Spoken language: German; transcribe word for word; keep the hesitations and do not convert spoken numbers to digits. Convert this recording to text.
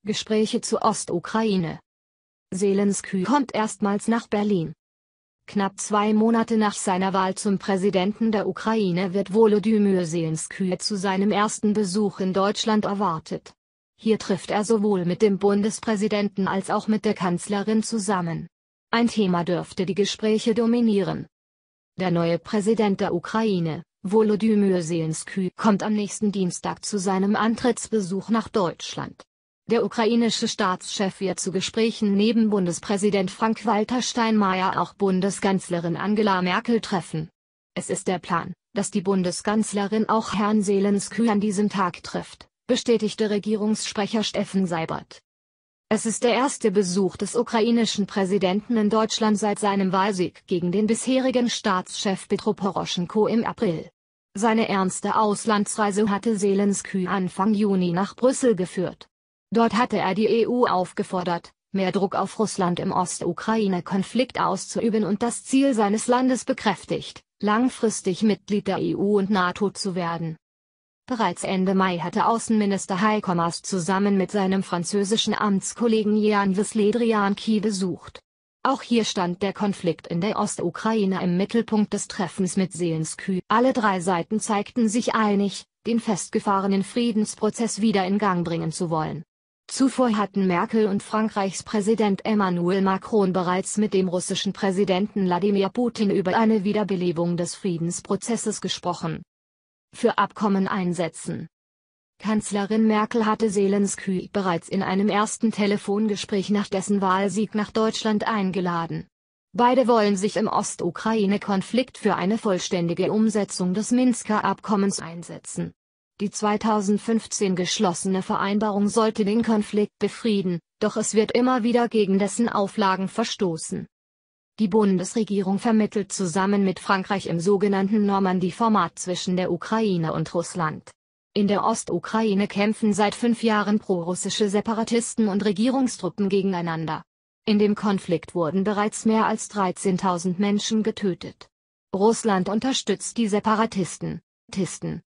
Gespräche zur Ostukraine. Selenskyj kommt erstmals nach Berlin. Knapp zwei Monate nach seiner Wahl zum Präsidenten der Ukraine wird Volodymyr Selenskyj zu seinem ersten Besuch in Deutschland erwartet. Hier trifft er sowohl mit dem Bundespräsidenten als auch mit der Kanzlerin zusammen. Ein Thema dürfte die Gespräche dominieren. Der neue Präsident der Ukraine, Volodymyr Selenskyj, kommt am nächsten Dienstag zu seinem Antrittsbesuch nach Deutschland. Der ukrainische Staatschef wird zu Gesprächen neben Bundespräsident Frank-Walter Steinmeier auch Bundeskanzlerin Angela Merkel treffen. Es ist der Plan, dass die Bundeskanzlerin auch Herrn Selenskyj an diesem Tag trifft, bestätigte Regierungssprecher Steffen Seibert. Es ist der erste Besuch des ukrainischen Präsidenten in Deutschland seit seinem Wahlsieg gegen den bisherigen Staatschef Petro Poroschenko im April. Seine ernste Auslandsreise hatte Selenskyj Anfang Juni nach Brüssel geführt. Dort hatte er die E U aufgefordert, mehr Druck auf Russland im Ostukraine-Konflikt auszuüben und das Ziel seines Landes bekräftigt, langfristig Mitglied der E U und NATO zu werden. Bereits Ende Mai hatte Außenminister Heiko Maas zusammen mit seinem französischen Amtskollegen Jan-Yves Le Drian Kiew besucht. Auch hier stand der Konflikt in der Ostukraine im Mittelpunkt des Treffens mit Selenskyj. Alle drei Seiten zeigten sich einig, den festgefahrenen Friedensprozess wieder in Gang bringen zu wollen. Zuvor hatten Merkel und Frankreichs Präsident Emmanuel Macron bereits mit dem russischen Präsidenten Wladimir Putin über eine Wiederbelebung des Friedensprozesses gesprochen. Für Abkommen einsetzen. Kanzlerin Merkel hatte Selenskyj bereits in einem ersten Telefongespräch nach dessen Wahlsieg nach Deutschland eingeladen. Beide wollen sich im Ostukraine-Konflikt für eine vollständige Umsetzung des Minsker Abkommens einsetzen. Die zweitausendfünfzehn geschlossene Vereinbarung sollte den Konflikt befrieden, doch es wird immer wieder gegen dessen Auflagen verstoßen. Die Bundesregierung vermittelt zusammen mit Frankreich im sogenannten Normandie-Format zwischen der Ukraine und Russland. In der Ostukraine kämpfen seit fünf Jahren prorussische Separatisten und Regierungstruppen gegeneinander. In dem Konflikt wurden bereits mehr als dreizehntausend Menschen getötet. Russland unterstützt die Separatisten.